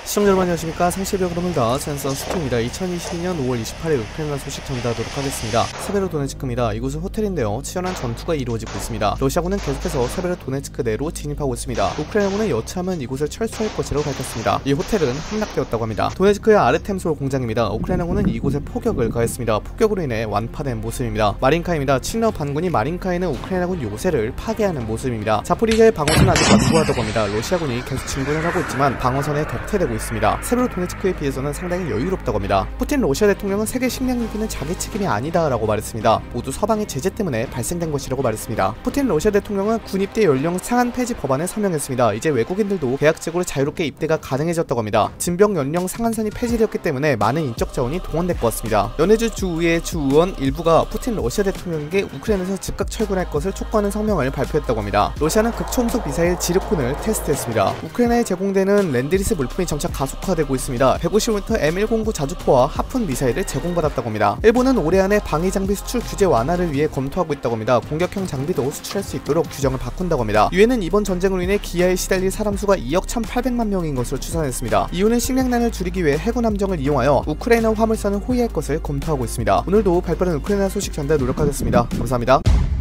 시청자 여러분 안녕하십니까. 상시의 흐름입니다. 센서 스토입니다. 2022년 5월 28일 우크라이나 소식 전달하도록 하겠습니다. 세베로도네츠크입니다. 이곳은 호텔인데요. 치열한 전투가 이루어지고 있습니다. 러시아군은 계속해서 세베로도네츠크 내로 진입하고 있습니다. 우크라이나군은 여차하면 이곳을 철수할 것이라고 밝혔습니다. 이 호텔은 함락되었다고 합니다. 도네츠크의 아르템솔 공장입니다. 우크라이나군은 이곳에 포격을 가했습니다. 포격으로 인해 완파된 모습입니다. 마린카입니다. 친러 반군이 마린카에는 우크라이나군 요새를 파괴하는 모습입니다. 자포리지아의 방어선은 아직 완고하다고 합니다. 러시아군이 계속 진군을 하고 있지만 방어선에 격퇴되고 있습니다. 세베로도네츠크에 비해서는 상당히 여유롭다고 합니다. 푸틴 러시아 대통령은 세계 식량 위기는 자기 책임이 아니다라고 말했습니다. 모두 서방의 제재 때문에 발생된 것이라고 말했습니다. 푸틴 러시아 대통령은 군입대 연령 상한 폐지 법안을 서명했습니다. 이제 외국인들도 계약적으로 자유롭게 입대가 가능해졌다고 합니다. 징병 연령 상한선이 폐지되었기 때문에 많은 인적 자원이 동원될 것 같습니다. 연해주 주의회 주의원 일부가 푸틴 러시아 대통령에게 우크라이나에서 즉각 철군할 것을 촉구하는 성명을 발표했다고 합니다. 러시아는 극초음속 미사일 지르콘을 테스트했습니다. 우크라이나에 제공되는 랜드리스 물품이 점차 가속화되고 있습니다. 150m M109 자주포와 하푼 미사일을 제공받았다고 합니다. 일본은 올해 안에 방위 장비 수출 규제 완화를 위해 검토하고 있다고 합니다. 공격형 장비도 수출할 수 있도록 규정을 바꾼다고 합니다. 유엔은 이번 전쟁으로 인해 기아에 시달릴 사람 수가 2억 1,800만 명인 것으로 추산했습니다. 이유는 식량난을 줄이기 위해 해군 함정을 이용하여 우크라이나 화물선을 호위할 것을 검토하고 있습니다. 오늘도 발빠른 우크라이나 소식 전달 노력하겠습니다. 감사합니다.